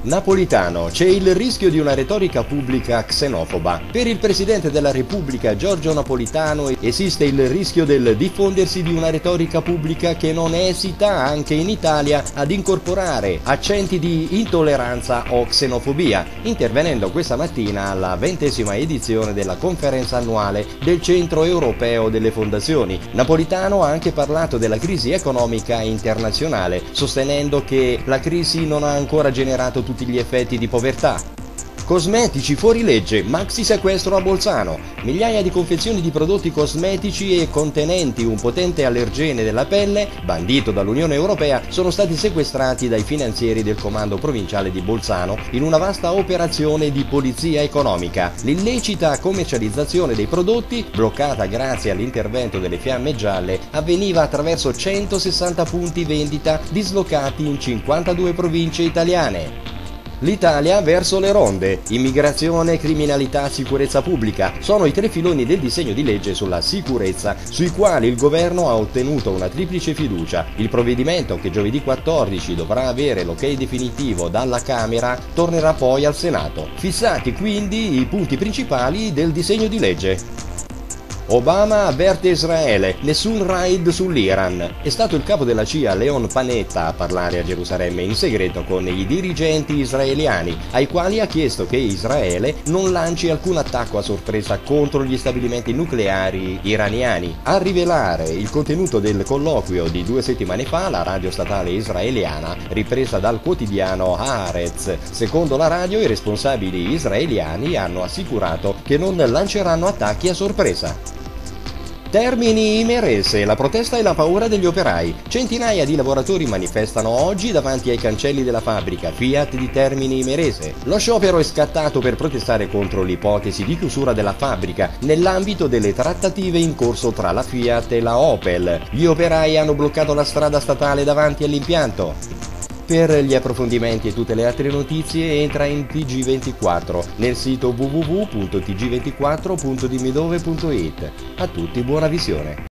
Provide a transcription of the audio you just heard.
Napolitano, c'è il rischio di una retorica pubblica xenofoba. Per il Presidente della Repubblica Giorgio Napolitano esiste il rischio del diffondersi di una retorica pubblica che non esita anche in Italia ad incorporare accenti di intolleranza o xenofobia, intervenendo questa mattina alla 20ª edizione della conferenza annuale del Centro Europeo delle Fondazioni. Napolitano ha anche parlato della crisi economica internazionale, sostenendo che la crisi non ha ancora generato tutti gli effetti di povertà. Cosmetici fuori legge, maxi sequestro a Bolzano. Migliaia di confezioni di prodotti cosmetici e contenenti un potente allergene della pelle, bandito dall'Unione Europea, sono stati sequestrati dai finanzieri del comando provinciale di Bolzano in una vasta operazione di polizia economica. L'illecita commercializzazione dei prodotti, bloccata grazie all'intervento delle Fiamme Gialle, avveniva attraverso 160 punti vendita dislocati in 52 province italiane. L'Italia verso le ronde, immigrazione, criminalità, sicurezza pubblica sono i tre filoni del disegno di legge sulla sicurezza sui quali il governo ha ottenuto una triplice fiducia. Il provvedimento, che giovedì 14 dovrà avere l'ok definitivo dalla Camera, tornerà poi al Senato. Fissati quindi i punti principali del disegno di legge. Obama avverte Israele, nessun raid sull'Iran. È stato il capo della CIA Leon Panetta a parlare a Gerusalemme in segreto con i dirigenti israeliani, ai quali ha chiesto che Israele non lanci alcun attacco a sorpresa contro gli stabilimenti nucleari iraniani. A rivelare il contenuto del colloquio di 2 settimane fa la radio statale israeliana, ripresa dal quotidiano Haaretz. Secondo la radio, i responsabili israeliani hanno assicurato che non lanceranno attacchi a sorpresa. Termini Imerese, la protesta e la paura degli operai. Centinaia di lavoratori manifestano oggi davanti ai cancelli della fabbrica Fiat di Termini Imerese. Lo sciopero è scattato per protestare contro l'ipotesi di chiusura della fabbrica nell'ambito delle trattative in corso tra la Fiat e la Opel. Gli operai hanno bloccato la strada statale davanti all'impianto. Per gli approfondimenti e tutte le altre notizie entra in TG24 nel sito www.tg24.dimidove.it. A tutti buona visione.